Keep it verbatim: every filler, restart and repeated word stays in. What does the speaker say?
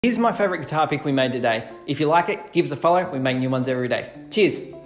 Here's my favorite guitar pick we made today. If you like it, give us a follow. We make new ones every day. Cheers.